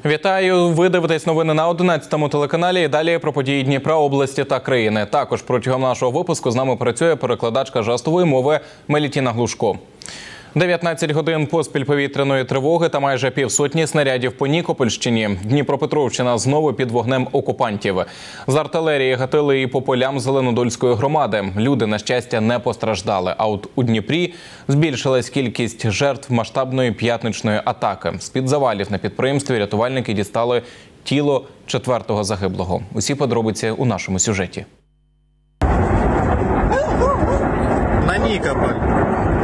Вітаю! Ви дивитесь новини на 11-му телеканалі. І далі про події Дніпра, області та країни. Також протягом нашого випуску з нами працює перекладачка жестової мови Мелітіна Глушко. 19 годин поспіль повітряної тривоги та майже півсотні снарядів по Нікопольщині. Дніпропетровщина знову під вогнем окупантів. З артилерії гатили і по полям Зеленодольської громади. Люди, на щастя, не постраждали. А от у Дніпрі збільшилась кількість жертв масштабної п'ятничної атаки. З-під завалів на підприємстві рятувальники дістали тіло 4-го загиблого. Усі подробиці у нашому сюжеті. На Нікополь.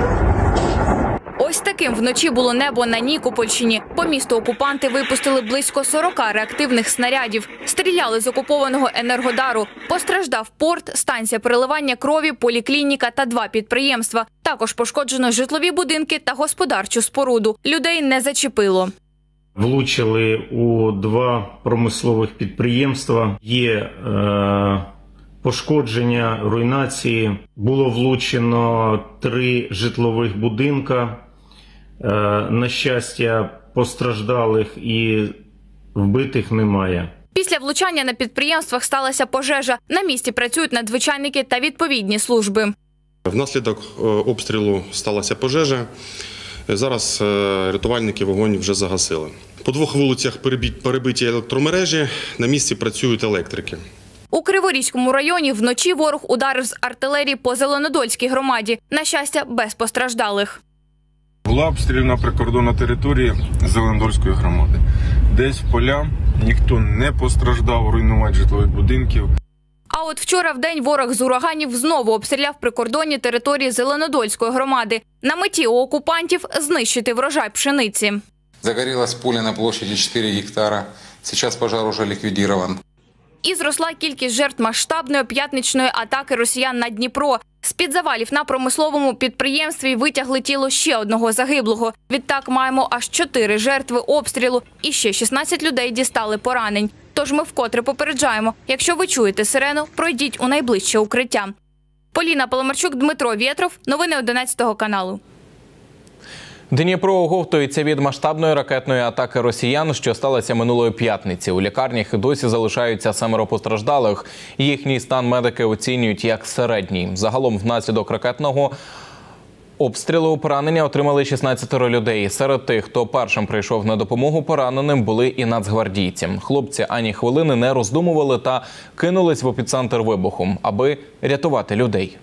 Ось таким вночі було небо на Нікопольщині. По місту окупанти випустили близько 40 реактивних снарядів. Стріляли з окупованого Енергодару. Постраждав порт, станція переливання крові, поліклініка та 2 підприємства. Також пошкоджено житлові будинки та господарчу споруду. Людей не зачепило. Влучили у 2 промислових підприємства. Є пошкодження, руйнації. Було влучено 3 житлових будинка. На щастя, постраждалих і вбитих немає. Після влучання на підприємствах сталася пожежа. На місці працюють надзвичайники та відповідні служби. Внаслідок обстрілу сталася пожежа. Зараз рятувальники вогонь вже загасили. По 2 вулицях перебиті електромережі, на місці працюють електрики. У Криворізькому районі вночі ворог ударив з артилерії по Зеленодольській громаді. На щастя, без постраждалих. Була обстріляна прикордонна територія Зеленодольської громади. Десь в поля, ніхто не постраждав, руйнувати житлових будинків. А от вчора вдень ворог з ураганів знову обстріляв прикордонні території Зеленодольської громади. На меті у окупантів знищити врожай пшениці. Загорілась поле на площаді 4 гектара. Зараз пожар уже ліквідован. І зросла кількість жертв масштабної п'ятничної атаки росіян на Дніпро. З-під завалів на промисловому підприємстві витягли тіло ще 1 загиблого. Відтак маємо аж 4 жертви обстрілу і ще 16 людей дістали поранень. Тож ми вкотре попереджаємо, якщо ви чуєте сирену, пройдіть у найближче укриття. Поліна Паламарчук, Дмитро Вєтров. Новини 11 каналу. Дніпро оговтується від масштабної ракетної атаки росіян, що сталося минулої п'ятниці. У лікарнях і досі залишаються 7 постраждалих. Їхній стан медики оцінюють як середній. Загалом внаслідок ракетного обстрілу поранення отримали 16 людей. Серед тих, хто першим прийшов на допомогу пораненим, були і нацгвардійці. Хлопці ані хвилини не роздумували та кинулись в епіцентр вибуху, аби рятувати людей.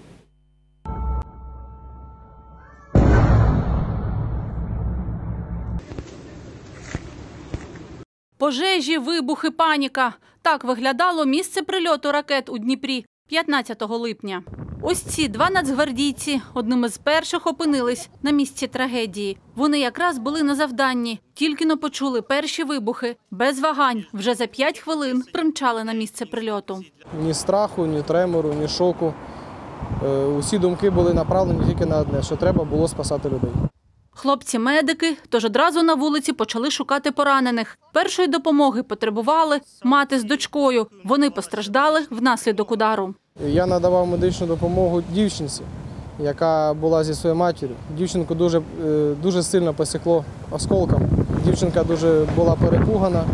Пожежі, вибухи, паніка. Так виглядало місце прильоту ракет у Дніпрі 15 липня. Ось ці 2 нацгвардійці одними з перших опинились на місці трагедії. Вони якраз були на завданні. Тільки-но почули перші вибухи. Без вагань вже за 5 хвилин примчали на місце прильоту. Ні страху, ні тремору, ні шоку. Усі думки були направлені тільки на одне, що треба було спасати людей. Хлопці-медики, тож одразу на вулиці почали шукати поранених. Першої допомоги потребували мати з дочкою. Вони постраждали внаслідок удару. Я надавав медичну допомогу дівчинці, яка була зі своєю матір'ю. Дівчинку дуже сильно посікло осколком. Дівчинка дуже була перепугана,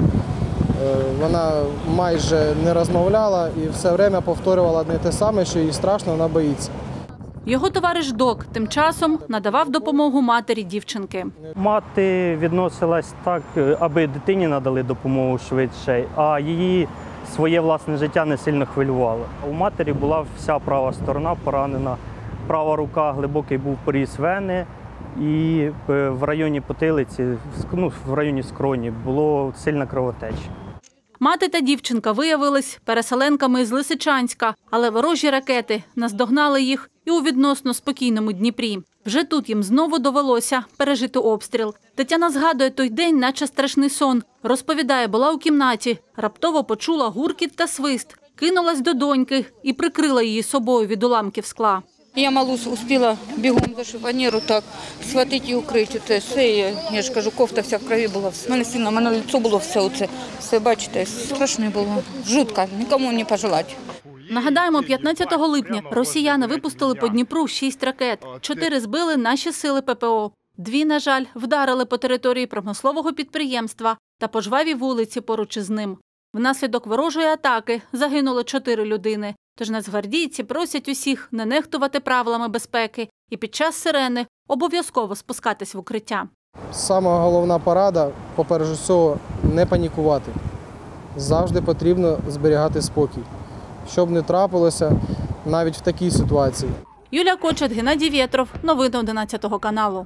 вона майже не розмовляла і все время повторювала одне те саме, що їй страшно, вона боїться. Його товариш Док тим часом надавав допомогу матері дівчинки. Мати відносилась так, аби дитині надали допомогу швидше, а її своє власне життя не сильно хвилювало. У матері була вся права сторона поранена, права рука, глибокий був поріз вени і в районі потилиці, в районі скроні було сильна кровотеча. Мати та дівчинка виявились переселенками із Лисичанська, але ворожі ракети наздогнали їх і у відносно спокійному Дніпрі. Вже тут їм знову довелося пережити обстріл. Тетяна згадує той день, наче страшний сон. Розповідає, була у кімнаті, раптово почула гуркіт та свист, кинулась до доньки і прикрила її собою від уламків скла. Я малу успіла бігом до шифоніру, так, схватити і укрити. Це все, я ж кажу, кофта вся в крові була. У мене сильно, мене лицо було все, бачите, страшно було, жутко, нікому не пожелати. Нагадаємо, 15 липня росіяни випустили по Дніпру 6 ракет. 4 збили наші сили ППО. 2, на жаль, вдарили по території промислового підприємства та по жвавій вулиці поруч із ним. Внаслідок ворожої атаки загинуло 4 людини. Тож нацгвардійці просять усіх не нехтувати правилами безпеки і під час сирени обов'язково спускатись в укриття. Сама головна порада, попереду всього, не панікувати. Завжди потрібно зберігати спокій. Щоб не трапилося навіть в такій ситуації. Юлія Кочет, Геннадій Вєтров. Новини 11 каналу.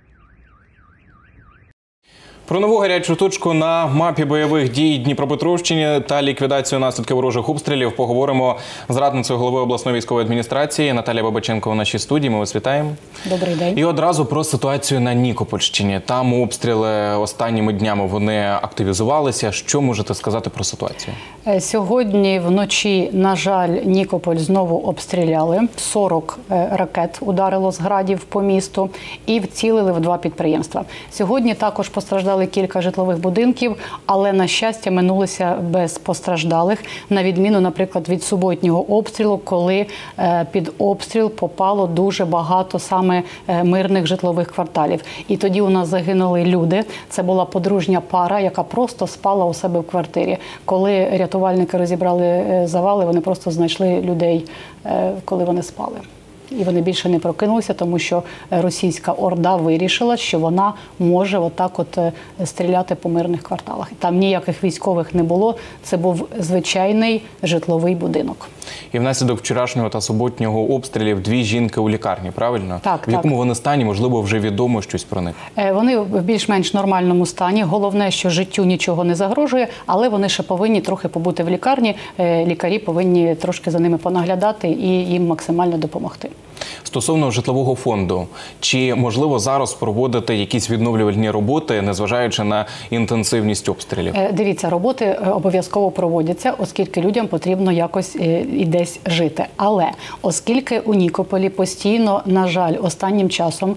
Про нову гарячу точку на мапі бойових дій Дніпропетровщині та ліквідацію наслідків ворожих обстрілів поговоримо з радницею голови обласної військової адміністрації Наталія Бабаченко у нашій студії. Ми вас вітаємо. Добрий день. І одразу про ситуацію на Нікопольщині. Там обстріли останніми днями вони активізувалися. Що можете сказати про ситуацію? Сьогодні вночі, на жаль, Нікополь знову обстріляли. 40 ракет ударило з градів по місту і вцілили в 2 підприємства. Сьогодні також постраждали кілька житлових будинків, але, на щастя, минулися без постраждалих, на відміну, наприклад, від суботнього обстрілу, коли під обстріл попало дуже багато саме мирних житлових кварталів. І тоді у нас загинули люди. Це була подружня пара, яка просто спала у себе в квартирі. Коли рятувальники розібрали завали, вони просто знайшли людей, коли вони спали. І вони більше не прокинулися, тому що російська орда вирішила, що вона може отак стріляти по мирних кварталах. Там ніяких військових не було, це був звичайний житловий будинок. І внаслідок вчорашнього та суботнього обстрілів 2 жінки у лікарні, правильно? Так, в якому вони стані, можливо, вже відомо щось про них? Вони в більш-менш нормальному стані. Головне, що життю нічого не загрожує, але вони ще повинні трохи побути в лікарні. Лікарі повинні трошки за ними понаглядати і їм максимально допомогти. Стосовно житлового фонду, чи можливо зараз проводити якісь відновлювальні роботи, незважаючи на інтенсивність обстрілів? Дивіться, роботи обов'язково проводяться, оскільки людям потрібно якось і десь жити. Але оскільки у Нікополі постійно, на жаль, останнім часом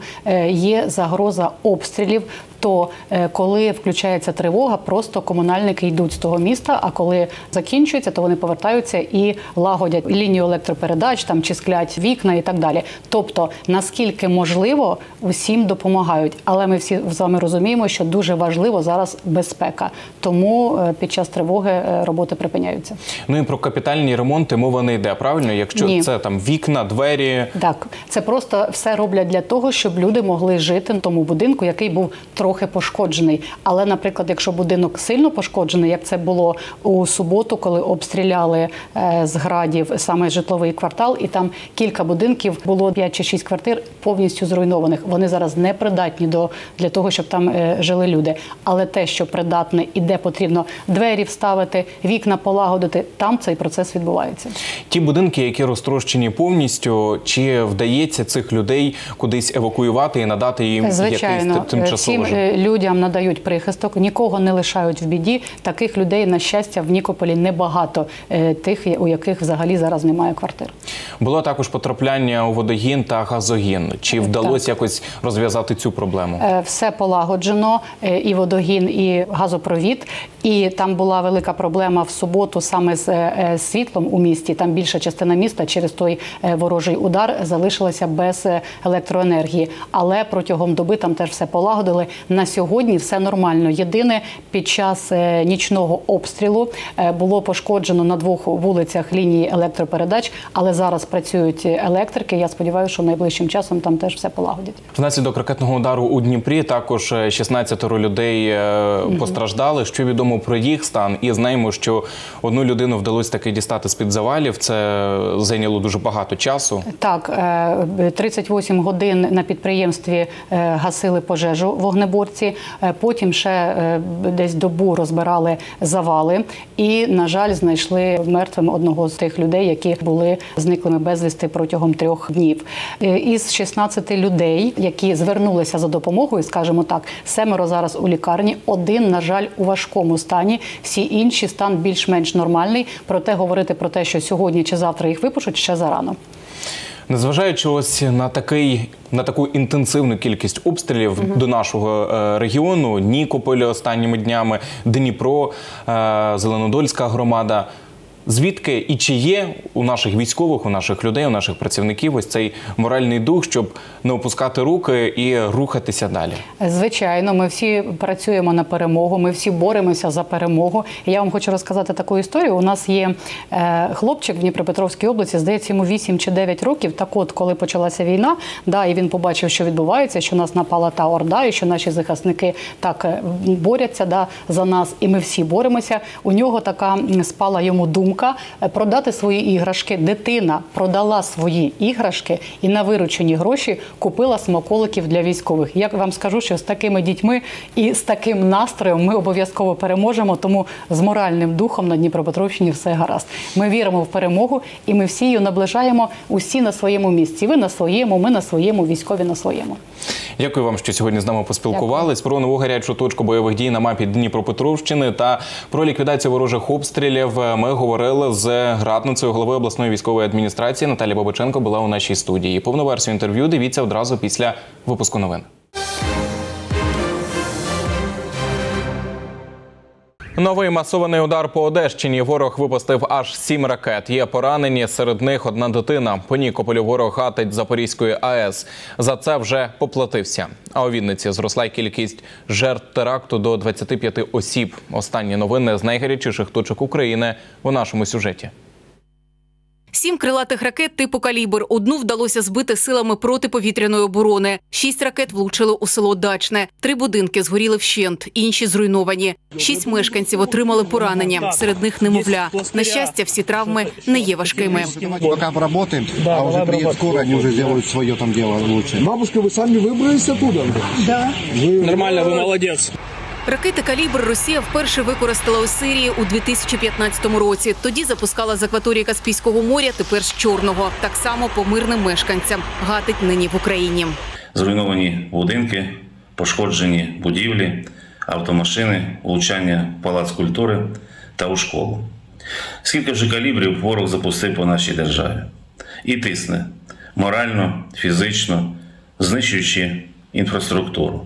є загроза обстрілів, то коли включається тривога, просто комунальники йдуть з того міста, а коли закінчується, то вони повертаються і лагодять лінію електропередач, там, чи склять вікна і так далі. Тобто, наскільки можливо, усім допомагають. Але ми всі з вами розуміємо, що дуже важливо зараз безпека. Тому під час тривоги роботи припиняються. Ну і про капітальні ремонти мова не йде, правильно? Якщо Ні. це там вікна, двері... Так, це просто все роблять для того, щоб люди могли жити в тому будинку, який був трохи пошкоджений. Але, наприклад, якщо будинок сильно пошкоджений, як це було у суботу, коли обстріляли з градів саме житловий квартал, і там кілька будинків, було 5 чи 6 квартир повністю зруйнованих. Вони зараз не придатні для того, щоб там жили люди. Але те, що придатне і де потрібно двері вставити, вікна полагодити, там цей процес відбувається. Ті будинки, які розтрощені повністю, чи вдається цих людей кудись евакуювати і надати їм якийсь тимчасовий житло? Людям надають прихисток, нікого не лишають в біді. Таких людей, на щастя, в Нікополі небагато, тих, у яких взагалі зараз немає квартир. Було також потрапляння у водогін та газогін. Чи вдалося якось розв'язати цю проблему? Все полагоджено, і водогін, і газопровід. І там була велика проблема в суботу саме з світлом у місті. Там більша частина міста через той ворожий удар залишилася без електроенергії. Але протягом доби там теж все полагодили. На сьогодні все нормально. Єдине, під час нічного обстрілу було пошкоджено на 2 вулицях лінії електропередач, але зараз працюють електрики. Я сподіваюся, що найближчим часом там теж все полагодять. Внаслідок ракетного удару у Дніпрі також 16 людей постраждали. Що відомо про їх стан? І знаємо, що одну людину вдалося таки дістати з-під завалів. Це зайняло дуже багато часу. Так, 38 годин на підприємстві гасили пожежу вогнеборці. Потім ще десь добу розбирали завали. І, на жаль, знайшли мертвим одного з тих людей, які були зниклими безвісти протягом 3 днів. Із 16 людей, які звернулися за допомогою, скажімо так, 7 зараз у лікарні, 1, на жаль, у важкому стані, всі інші стан більш-менш нормальний. Проте говорити про те, що сьогодні чи завтра їх випишуть, ще зарано. Незважаючи ось на таку інтенсивну кількість обстрілів до нашого регіону, Нікополь останніми днями, Дніпро, Зеленодольська громада, Звідки і чи є у наших військових, у наших людей, у наших працівників ось цей моральний дух, щоб не опускати руки і рухатися далі? Звичайно, ми всі працюємо на перемогу, ми всі боремося за перемогу. І я вам хочу розказати таку історію. У нас є хлопчик в Дніпропетровській області, здається, йому 8 чи 9 років. Так от, коли почалася війна, і він побачив, що відбувається, що нас напала та орда, і що наші захисники так борються за нас, і ми всі боремося. У нього така спала йому думка продати свої іграшки. Дитина продала свої іграшки і на виручені гроші купила смаколиків для військових. Я вам скажу, що з такими дітьми і з таким настроєм ми обов'язково переможемо, тому з моральним духом на Дніпропетровщині все гаразд. Ми віримо в перемогу і ми всі її наближаємо, усі на своєму місці. Ви на своєму, ми на своєму, військові на своєму. Дякую вам, що сьогодні з нами поспілкувались. Про нову гарячу точку бойових дій на мапі Дніпропетровщини та про ліквідацію ворожих обстрілів ми говорили з радницею голови обласної військової адміністрації. Наталія Бабиченко була у нашій студії. Повну версію інтерв'ю дивіться одразу після випуску новин. Новий масований удар по Одещині. Ворог випустив аж 7 ракет. Є поранені, серед них одна дитина. По Нікополю ворог гатить Запорізької АЕС. За це вже поплатився. А у Вінниці зросла кількість жертв теракту до 25 осіб. Останні новини з найгарячіших точок України у нашому сюжеті. 7 крилатих ракет типу «Калібр». Одну вдалося збити силами протиповітряної оборони. 6 ракет влучили у село Дачне. 3 будинки згоріли вщент, інші зруйновані. 6 мешканців отримали поранення, серед них немовля. На щастя, всі травми не є важкими. Пока поработаем, а уже приедет скоро, они уже сделают свое там дело лучше. Бабушка, вы сами выбрались оттуда? Да. Нормально, вы молодец. Ракети «Калібр» Росія вперше використала у Сирії у 2015 році. Тоді запускала з акваторії Каспійського моря, тепер з Чорного. Так само по мирним мешканцям. Гатить нині в Україні. Зруйновані будинки, пошкоджені будівлі, автомашини, влучання в палац культури та у школу. Скільки вже калібрів ворог запустив по нашій державі. І тисне морально, фізично, знищуючи інфраструктуру.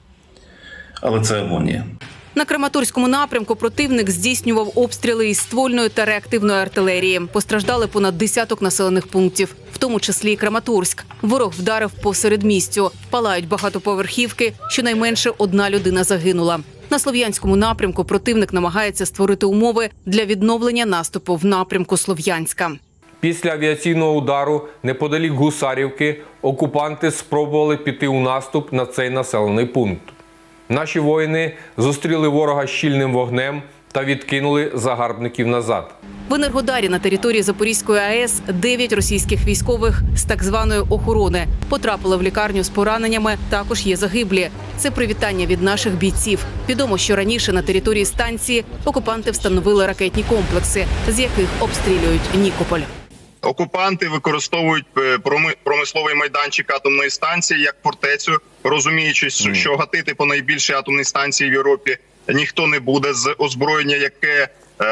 Але це агонія. На Краматорському напрямку противник здійснював обстріли із ствольної та реактивної артилерії. Постраждали понад десяток населених пунктів, в тому числі і Краматорськ. Ворог вдарив по середмістю. Палають багатоповерхівки, щонайменше 1 людина загинула. На Слов'янському напрямку противник намагається створити умови для відновлення наступу в напрямку Слов'янська. Після авіаційного удару неподалік Гусарівки окупанти спробували піти у наступ на цей населений пункт. Наші воїни зустріли ворога щільним вогнем та відкинули загарбників назад. В Енергодарі на території Запорізької АЕС 9 російських військових з так званої охорони потрапили в лікарню з пораненнями, також є загиблі. Це привітання від наших бійців. Відомо, що раніше на території станції окупанти встановили ракетні комплекси, з яких обстрілюють Нікополь. Окупанти використовують промисловий майданчик атомної станції як фортецю, розуміючи, що гатити по найбільшій атомній станції в Європі ніхто не буде з озброєння, яке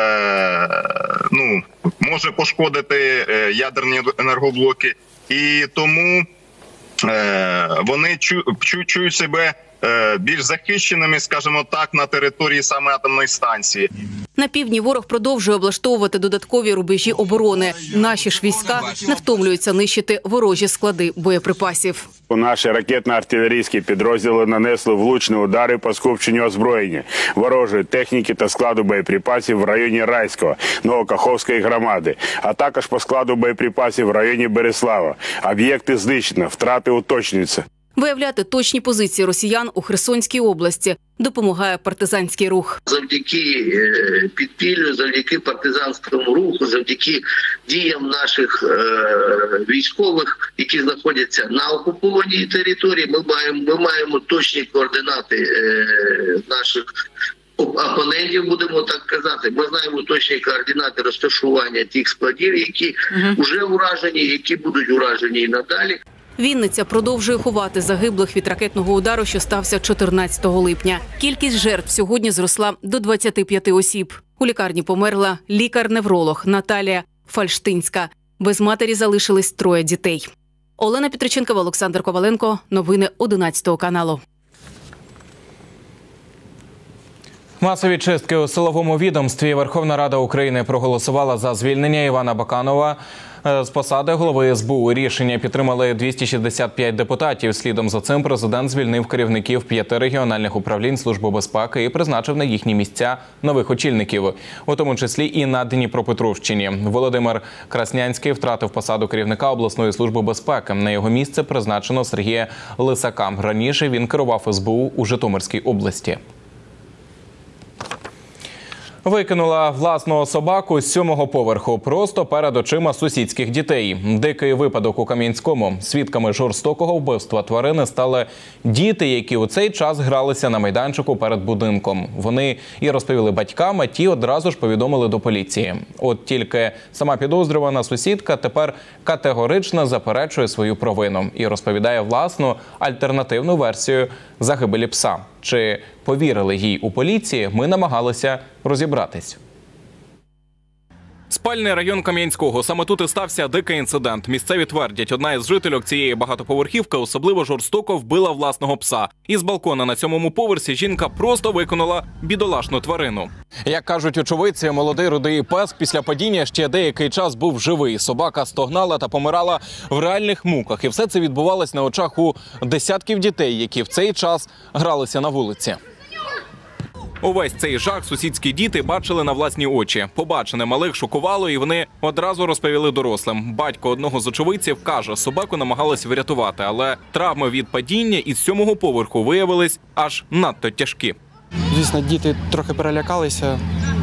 може пошкодити ядерні енергоблоки. І тому вони чують себе більш захищеними, скажімо так, на території саме атомної станції. На півдні ворог продовжує облаштовувати додаткові рубежі оборони. Наші ж війська не втомлюються нищити ворожі склади боєприпасів. Наші ракетно-артилерійські підрозділи нанесли влучні удари по скупченню озброєння, ворожої техніки та складу боєприпасів в районі Райського, Новокаховської громади, а також по складу боєприпасів в районі Береслава. Об'єкти знищено, втрати уточнюються. Виявляти точні позиції росіян у Херсонській області допомагає партизанський рух. Завдяки підпіллю, завдяки партизанському руху, завдяки діям наших військових, які знаходяться на окупованій території, ми маємо точні координати наших опонентів, будемо так казати. Ми знаємо точні координати розташування тих складів, які вже уражені, які будуть уражені і надалі. Вінниця продовжує ховати загиблих від ракетного удару, що стався 14 липня. Кількість жертв сьогодні зросла до 25 осіб. У лікарні померла лікар-невролог Наталія Фальштинська. Без матері залишились 3 дітей. Олена Петриченкова, Олександр Коваленко. Новини 11 каналу. Масові чистки у силовому відомстві. Верховна Рада України проголосувала за звільнення Івана Баканова з посади голови СБУ. Рішення підтримали 265 депутатів. Слідом за цим президент звільнив керівників 5 регіональних управлінь Служби безпеки і призначив на їхні місця нових очільників, у тому числі і на Дніпропетровщині. Володимир Краснянський втратив посаду керівника обласної служби безпеки. На його місце призначено Сергія Лисака. Раніше він керував СБУ у Житомирській області. Викинула власного собаку з 7-го поверху просто перед очима сусідських дітей. Дикий випадок у Кам'янському. Свідками жорстокого вбивства тварини стали діти, які у цей час гралися на майданчику перед будинком. Вони і розповіли батькам, а ті одразу ж повідомили до поліції. От тільки сама підозрювана сусідка тепер категорично заперечує свою провину і розповідає власну альтернативну версію загибелі пса. Чи повірили їй у поліції, ми намагалися розібратись. Спальний район Кам'янського. Саме тут і стався дикий інцидент. Місцеві твердять, одна із жительок цієї багатоповерхівки особливо жорстоко вбила власного пса. Із балкона на 7-му поверсі жінка просто викинула бідолашну тварину. Як кажуть очевидці, молодий рудий пес після падіння ще деякий час був живий. Собака стогнала та помирала в реальних муках. І все це відбувалось на очах у десятків дітей, які в цей час гралися на вулиці. Увесь цей жах сусідські діти бачили на власні очі. Побачене малих шокувало, і вони одразу розповіли дорослим. Батько одного з очевидців каже, собаку намагалися врятувати, але травми від падіння із 7-го поверху виявились аж надто тяжкі. Звісно, діти трохи перелякалися.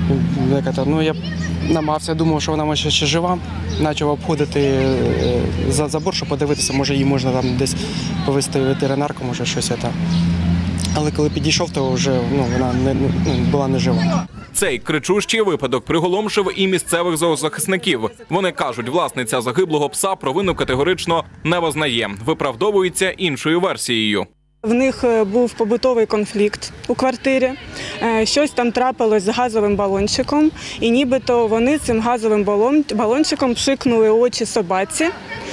Я намагався, думав, що вона може ще жива. Почав обходити за забор, щоб подивитися, може її можна там десь повезти ветеринарку, може щось там. Але коли підійшов, то вже вона була не жива. Цей кричущий випадок приголомшив і місцевих зоозахисників. Вони кажуть, власниця загиблого пса провину категорично не визнає. Виправдовується іншою версією. В них був побутовий конфлікт у квартирі, щось там трапилось з газовим балончиком, і нібито вони цим газовим балончиком пшикнули очі собаці.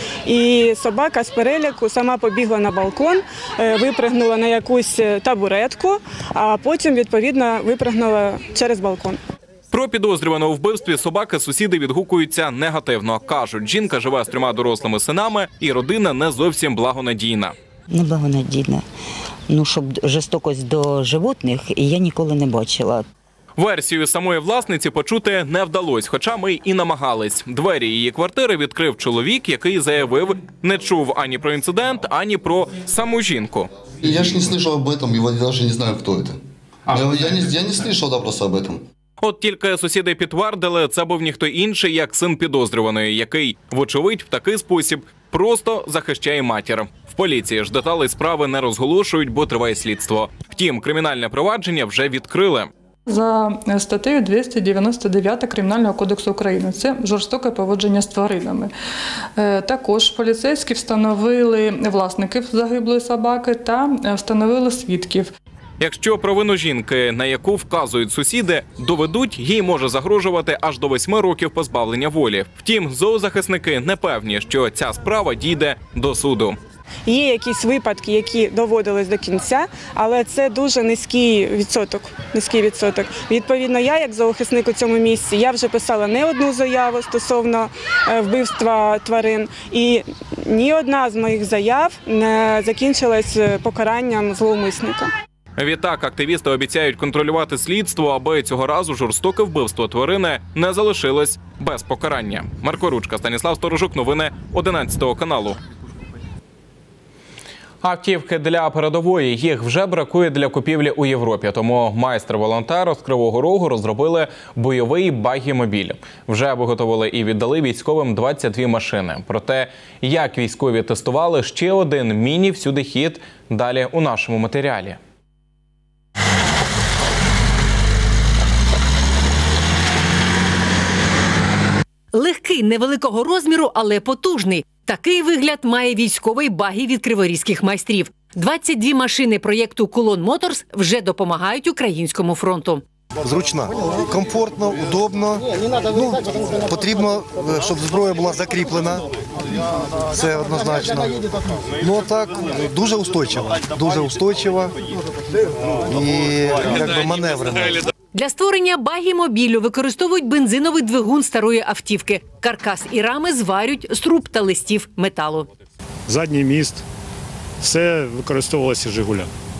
І собака з переляку сама побігла на балкон, випригнула на якусь табуретку, а потім, відповідно, випригнула через балкон. Про підозрюваного у вбивстві собаки сусіди відгукуються негативно. Кажуть, жінка живе з 3 дорослими синами і родина не зовсім благонадійна. Неблагонадійна. Щоб жорстокость до животних я ніколи не бачила. Версію самої власниці почути не вдалося, хоча ми і намагались. Двері її квартири відкрив чоловік, який заявив, не чув ані про інцидент, ані про саму жінку. Я ж не слышал об этом, я навіть не знаю, хто це. Я не слышал просто об этом. От тільки сусіди підтвердили, це був ніхто інший, як син підозрюваної, який, вочевидь, в такий спосіб просто захищає матір. В поліції ж деталей справи не розголошують, бо триває слідство. Втім, кримінальне провадження вже відкрили. За статтею 299 Кримінального кодексу України. Це жорстоке поводження з тваринами. Також поліцейські встановили власників загиблої собаки та встановили свідків. Якщо провину жінки, на яку вказують сусіди, доведуть, їй може загрожувати аж до 8 років позбавлення волі. Втім, зоозахисники не певні, що ця справа дійде до суду. Є якісь випадки, які доводились до кінця, але це дуже низький відсоток. Відповідно, я, як зоозахисник у цьому місці, я вже писала не одну заяву стосовно вбивства тварин, і ні одна з моїх заяв не закінчилась покаранням зловмисника. Відтак, активісти обіцяють контролювати слідство, аби цього разу жорстоке вбивство тварини не залишилось без покарання. Марко Ручка, Станіслав Сторожук, новини 11 каналу. Автівки для передової. Їх вже бракує для купівлі у Європі. Тому майстер-волонтери з Кривого Рогу розробили бойовий багі-мобіль. Вже виготовили і віддали військовим 22 машини. Про те, як військові тестували ще один міні-всюдихід, далі у нашому матеріалі. Легкий, невеликого розміру, але потужний. Такий вигляд має військовий багі від криворізьких майстрів. 22 машини проєкту «Кулон Моторс» вже допомагають українському фронту. Зручно, комфортно, удобно. Потрібно, щоб зброя була закріплена. Це однозначно. Так, дуже устойчива і маневрена. Для створення багі-мобілю використовують бензиновий двигун старої автівки. Каркас і рами зварюють з труб та листів металу. Задній міст, все використовувалося «Жигуля».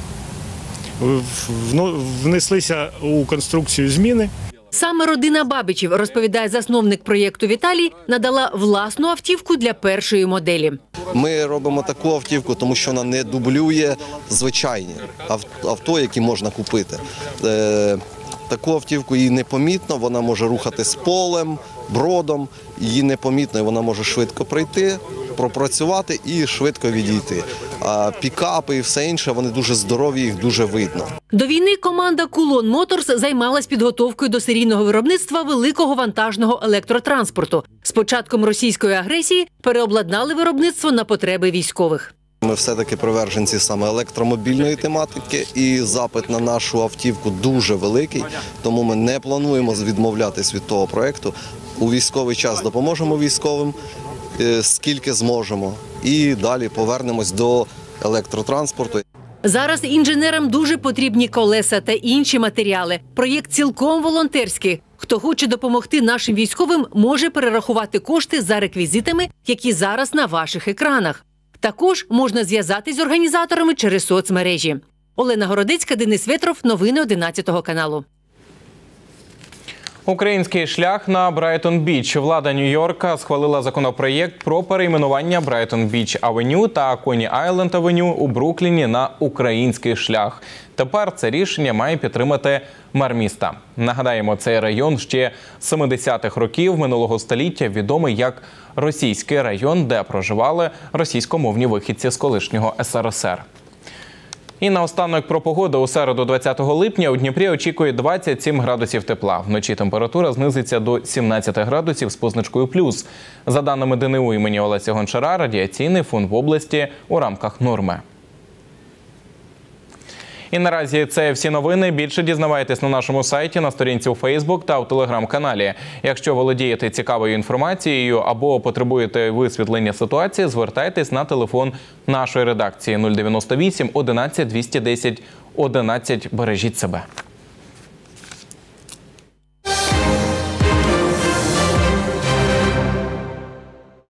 Внеслися у конструкцію зміни. Саме родина Бабичів, розповідає засновник проєкту Віталій, надала власну автівку для першої моделі. Ми робимо таку автівку, тому що вона не дублює звичайні авто, які можна купити. Таку автівку її непомітно, вона може рухатись полем, бродом, її непомітно, і вона може швидко пройти, пропрацювати і швидко відійти. А пікапи і все інше, вони дуже здорові, їх дуже видно. До війни команда Кулон Моторс займалась підготовкою до серійного виробництва великого вантажного електротранспорту. З початком російської агресії переобладнали виробництво на потреби військових. Ми все-таки приверженці саме електромобільної тематики, і запит на нашу автівку дуже великий, тому ми не плануємо відмовлятись від того проєкту. У військовий час допоможемо військовим, скільки зможемо, і далі повернемось до електротранспорту. Зараз інженерам дуже потрібні колеса та інші матеріали. Проєкт цілком волонтерський. Хто хоче допомогти нашим військовим, може перерахувати кошти за реквізитами, які зараз на ваших екранах. Також можна зв'язатись з організаторами через соцмережі. Олена Городецька, Денис Ветров. Новини 11 каналу. Український шлях на Брайтон-Біч. Влада Нью-Йорка схвалила законопроєкт про перейменування Брайтон-Біч-Авеню та Коні-Айленд-Авеню у Брукліні на український шлях. Тепер це рішення має підтримати мер міста. Нагадаємо, цей район ще з 70-х років минулого століття відомий як російський район, де проживали російськомовні вихідці з колишнього СРСР. І наостанок про погоду. У середу 20 липня у Дніпрі очікує 27 градусів тепла. Вночі температура знизиться до 17 градусів з позначкою плюс. За даними ДНУ імені Олеся Гончара, радіаційний фон в області у рамках норми. І наразі це всі новини. Більше дізнавайтесь на нашому сайті, на сторінці у Фейсбук та у Телеграм-каналі. Якщо володієте цікавою інформацією або потребуєте висвітлення ситуації, звертайтесь на телефон нашої редакції 098 11 210 11. Бережіть себе.